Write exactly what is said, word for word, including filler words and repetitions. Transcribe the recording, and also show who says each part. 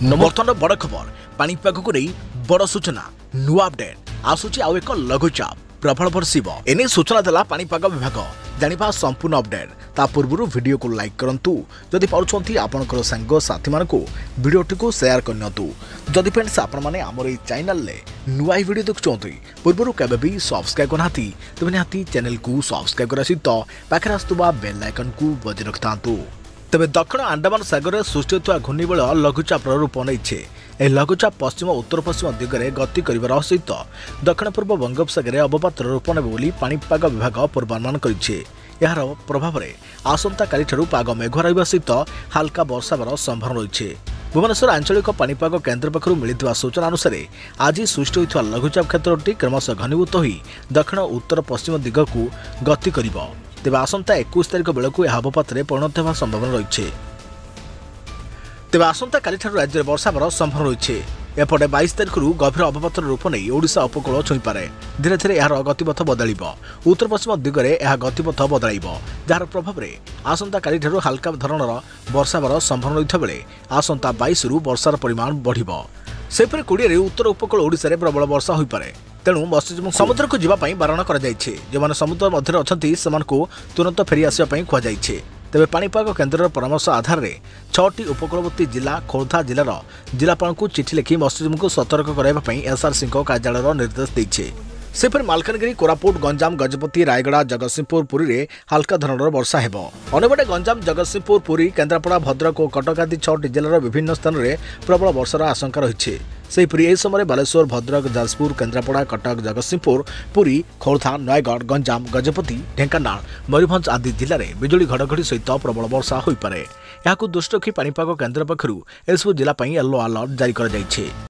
Speaker 1: बर्तमान बड़ खबर पानीपाग को नहीं बड़ सूचना नुआ अपडेट आसूची आउ एक लघुचाप प्रबल बर्षिब एने सूचना देला पानीपाग विभाग जानिबा संपूर्ण अपडेट ता पूर्व वीडियो को लाइक करंतु जदि पाउछंती आपनकर संग साथी मानको वीडियोटी को शेयर करनतु जदि फ्रेंड्स आपण माने हमर ए चैनल ले नुआ वीडियो देखछंती पूर्व केबे भी सब्सक्राइब करनाती तबे नाती चैनल को सब्सक्राइब करसी तो पाखरे आस्तुबा बेल आइकन को बजि रखतांतु। तेज दक्षिण अंडमान सागर सृष्टि होता घूर्णिबल लघुचाप रूप नहीं यह लघुचाप पश्चिम उत्तर पश्चिम दिगरे गति कर सहित दक्षिण पूर्व बंगोपसागर अवपात रूप ने पानीपाग विभाग पूर्वानुमान कर यार प्रभाव में आसंता काली पाग मेघुआ रहा सहित हाल्का वर्षार संभावना रही है। भुवनेश्वर आंचलिक पानीपाग केन्द्र पक्षर मिलता सूचना अनुसार आज सृष्टि होता लघुचाप क्षेत्रटी क्रमशः घनीभूत हो दक्षिण उत्तर पश्चिम दिग को गति कर तेज आसंता इक्कीस तारिख बेलू यह अवपात परिणत होगा संभावना रही है। तेज आसंता काली राज्य में वर्षा होवार संभावना रही है। एपटे बाईस तारिख गभीर अवपात रूप नहीं ओडिशा उपकूल छुईपे धीरे धीरे यार गतिपथ बदल उत्तर पश्चिम दिगरे यह गतिपथ बदल जार प्रभाव में आसंता काली हाल्का धरणर वर्षा होवार संभावना रही बेले आसंता बाईस रु वर्षार परिमाण बढ़ सेपरि कोड़े उत्तर उपकूल ओडिशा प्रबल वर्षा हो पारे तेणु मत्स्यजीवी समुद्र को जीवाई बारण कर समुद्र मध्य अच्छा तुरंत फेरी आसवाई कहुई। तेज पानीपाग केन्द्र परामर्श आधार में छटी उपकूलवर्ती जिला खोर्धा जिलार जिलापाल को चिठी लिखि मत्स्यजीवी को सतर्क कराइबापी एसआरसी कार्यालय निर्देश देइछे। सेपरि मालकानगिरी कोरापुट गंजाम गजपति रायगड़ा जगतसिंहपुर पुरी में हाल्का धरणर वर्षा हेब अन्यपटे गंजाम जगतसिंहपुर पुरी केन्द्रापड़ा भद्रक और कटक आदि छटी जिलार विभिन्न स्थान में प्रबल वर्षार आशंका रही सेहीपरि एहि समय बालेश्वर भद्रक जाजपुर केन्द्रापड़ा कटक जगतसिंहपुर पुरी खोर्धा नयगढ़ गंजाम गजपति ढेंकानाल मयूरभंज आदि जिले में बिजुली घड़घड़ी सहित प्रबल वर्षा होईपारे। याकु दृष्टि रखी पानीपाग केन्द्र पक्षरु एसबू जिला येलो अलर्ट जारी कर।